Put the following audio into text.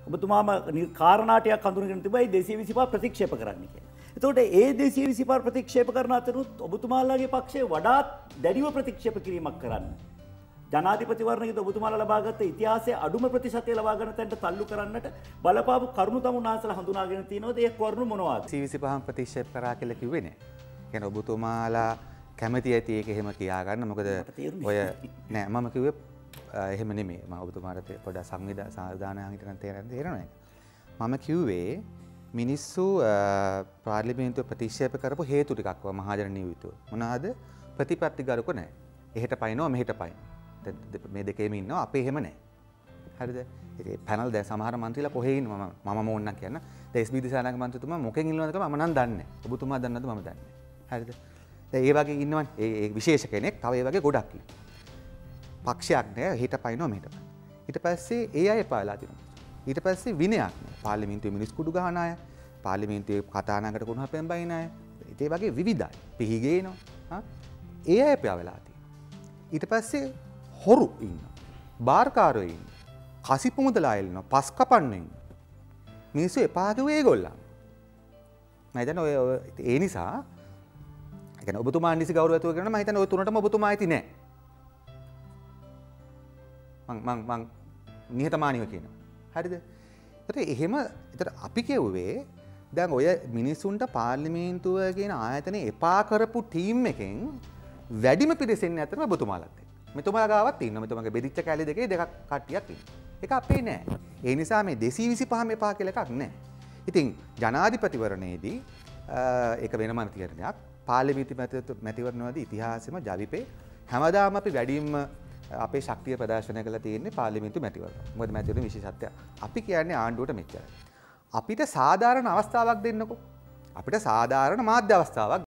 ඔබතුමාම කාරණාටයක් හඳුනගෙන තිබයි 225 ප්‍රතික්ෂේප කරන්න කියලා. එතකොට ඒ 225 ප්‍රතික්ෂේප කරන අතරුත් ඔබතුමාලාගේ පක්ෂය වඩාත් දැඩිව ප්‍රතික්ෂේප කිරීමක් කරන්න. ජනාධිපතිවරණයේදී ඔබතුමාලා ලබාගත් ඉතිහාසයේ අඩුම ප්‍රතිශතය ලබා ගන්න තැනට තල්ලු කරන්නට බලපාපු කරුණු තමුන්නාසලා හඳුනාගෙන තිනවද? ඒ කරුණු මොනවාද? 25 ප්‍රතික්ෂේප කරා කියලා කිව්වේ නෑ. කියන්නේ ඔබතුමාලා කැමති ඇති ඒක එහෙම කියා ගන්න. මොකද ඔය නෑ මම කිව්වේ එහෙම නෙමෙයි. මම ඔබතුමාට පොඩ්ඩක් සංවිධානය හිතන තේරෙනවා. මම කිව්වේ මිනිස්සු පාර්ලිමේන්තුව ප්‍රතික්ෂේප කරපු හේතු ටිකක් මහජන නියුතුව. මොනවාද? ප්‍රතිපත්තිගරුක නැහැ. එහෙට පයින්නවා මෙහෙට පයින්. මේ දෙකේම ඉන්නවා අපේ එහෙම නැහැ. හරිද? ඒ පැනල් දැන් සමහර മന്ത്രിලා කොහේ ඉන්නව මම ඕන්නම් කියන්න. දැන් එස්.බී. දිසානායක මන්ත්‍රීතුමා මොකෙන් ඉන්නවද කියලා මම නම් දන්නේ නැහැ. ඔබතුමා දන්නවද මම දන්නේ නැහැ. හරිද? දැන් ඒ වගේ ඉන්නවනේ. ඒ විශේෂ කෙනෙක් තව ඒ වගේ ගොඩක් ඉන්නවා. පක්ෂයක් නැහැ. එහෙට පයින්නවා මෙහෙට පයින්. ඊට පස්සේ ඒ අය පාලා දිනවා. ඊට පස්සේ විනයක් නැහැ. පාර්ලිමේන්තුවේ මිනිස් කුඩු ගහන අය, පාර්ලිමේන්තුවේ කතානායකට කුණු හපෙන් බයින අය. ඒ වගේ විවිධයි. පිහිගේනවා. හා ඒ අය පාවලා තියෙනවා. ඊට පස්සේ හොරු ඉන්නවා. බාර්කාරයෝ ඉන්නවා. කසිපු මුදලා ඉන්නවා. පස් කපන්න ඉන්නවා. මිනිස්සු එපා කිව්වේ ඒගොල්ලන්. මම හිතන්නේ ඔය ඒ නිසා ඒ කියන්නේ ඔබතුමා නිසි ගෞරවයතුව කරනවා මම හිතන්නේ ඔය තුනටම ඔබතුමා ඇති නෑ. මං නිහතමානීව කියනවා. හරිද? ඒතර එහෙම ඒතර අපි කියුවේ දැන් ඔය මිනිසුන්ට පාර්ලිමේන්තුව කියන ආයතනේ එපා කරපු ටීම් එකෙන් වැඩිම පිරිසෙන්නේ අතරම ඔබතුමාලත් එක්ක. මෙතුමාලා ගාවත් ඉන්නවා. මෙතුමාගේ බෙදිච්ච කැලේ දෙකේ දෙකක් කට්ටියක් ඉන්නවා. ඒක අපේ නෑ. ඒ නිසා මේ 225 එපා කියලා එකක් නෑ. ඉතින් ජනාධිපතිවරණයේදී ඒක වෙනම තීරණයක්. පාර්ලිමේන්තු මැතිවරණවලදී ඉතිහාසෙම ජවිපේ හැමදාම අපි වැඩිම අපේ ශක්තිය ප්‍රදර්ශනය කරලා තියෙන්නේ පාර්ලිමේන්තු මැතිවරණ. මොකද මැතිවරණ විශේෂත්වය. අපි කියන්නේ ආණ්ඩුවට මෙච්චරයි. අපිට සාධාරණ අවස්ථාවක් දෙන්නකෝ. අපිට සාධාරණ මාධ්‍ය අවස්ථාවක්